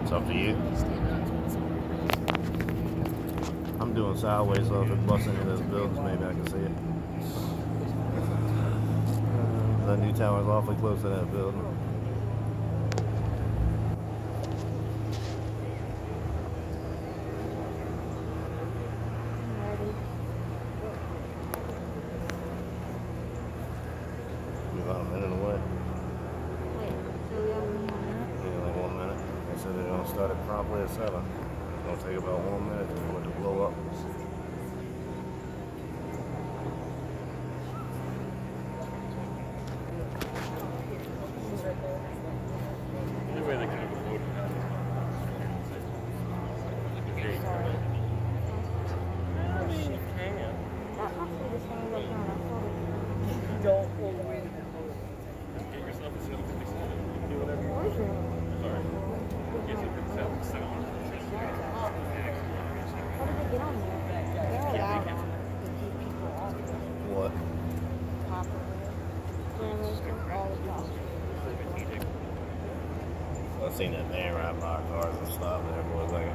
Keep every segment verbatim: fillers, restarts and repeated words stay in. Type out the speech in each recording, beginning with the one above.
It's up to you. I'm doing sideways, so if it busts into those buildings, maybe I can see it. That new tower's awfully close to that building. We're about a minute away. Yeah, like one minute. They said they're going to start it promptly at seven. It's going to take about one minute for it to blow up. What? I've seen that van right by our cars and stop there for a second.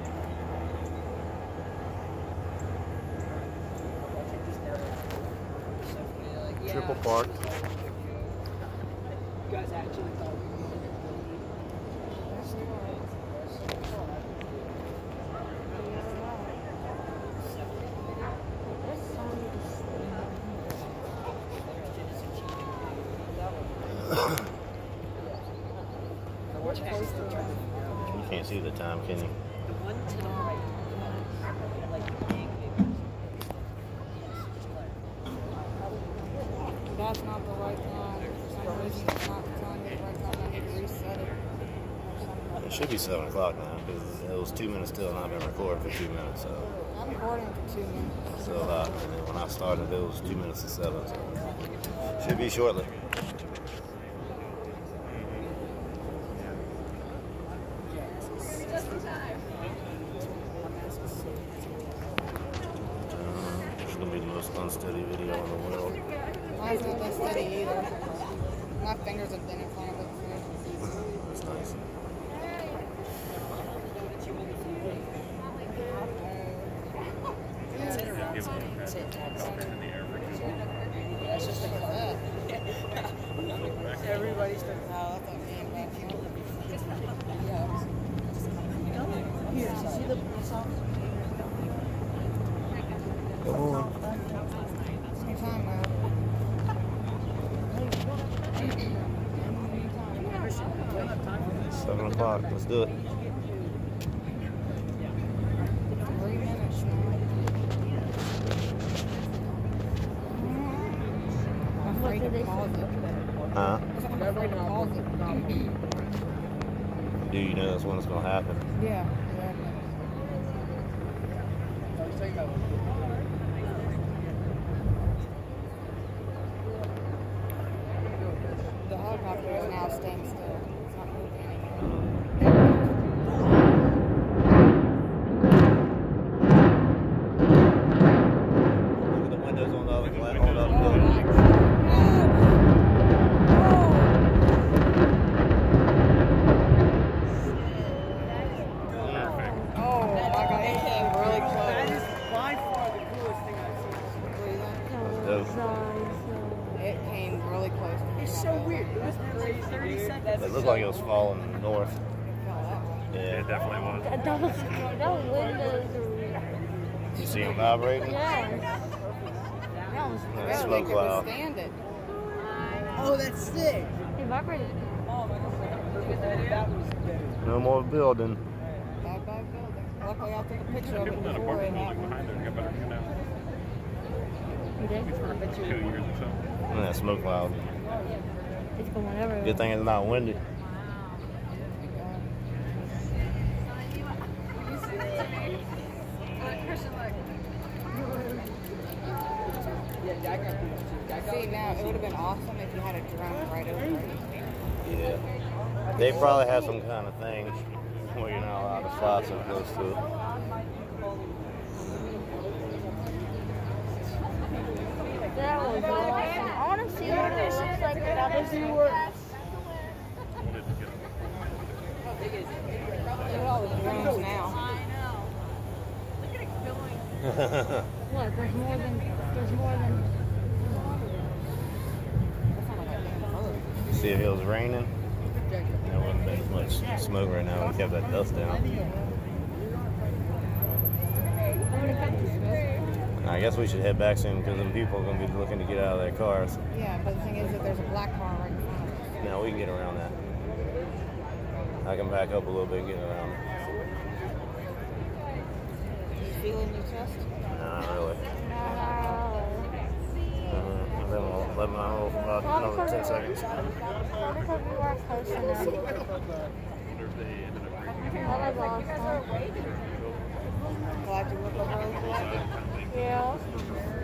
Triple park. You guys actually thought we You can't see the time, can you? the one to the right, like big That's not the right time. For some reason, it's not telling me the right time. I need to reset it. It should be seven o'clock now because it was two minutes till and I've been recording for two minutes. So, I'm recording for two minutes. so uh, and then when I started, it was two minutes to seven. So, should be shortly. It's gonna be the most unsteady video in the world. Mine's not that steady either. My fingers have been in front of it. That's nice. That's just like that. Everybody's been Oh, I thought me and back here. here. See the Come on. Same time now. Seven o'clock. Let's do it. Three minutes now. I'm afraid to pause it. Huh? I'm afraid to pause it. Do you know that's when it's gonna happen? Yeah, exactly. The helicopter is now staying still. It's not moving anymore. Look at the windows on the other glass. On the other building. Oh my god, it came really close. That is by far the coolest thing I've seen. It came really close. It's so weird. It was crazy, thirty seconds. It looked like it was falling north. It fell that way. Yeah, it definitely was. That was, that windows are You see them vibrating? yeah. That was That really smoke could cloud. withstand it. Oh, that's sick. It vibrated. Oh my god. That was good. No more building. Bad, bad building. Luckily, I took a picture of it before it happened. You did? Two years or so. And that smoke cloud. It's going everywhere. Good thing it's not windy. See, now, it would have been awesome if you had a drone right over it. Yeah. They probably have some kind of thing where you're not allowed to fly so close to it. That was awesome. I want to see what it looks like without the viewer. What? There's more than. There's more than. See if it was raining. There wouldn't be as much smoke right now. We kept that dust down. I guess we should head back soon because then people are going to be looking to get out of their cars. Yeah, but the thing is that there's a black car right in front of us. Now we can get around that. I can back up a little bit and get around it. You feel it in your chest? Nah, not really. No. Uh, then we'll let them know for about another ten seconds. Probably because we were close enough. That was awesome. Glad you look over. Yeah.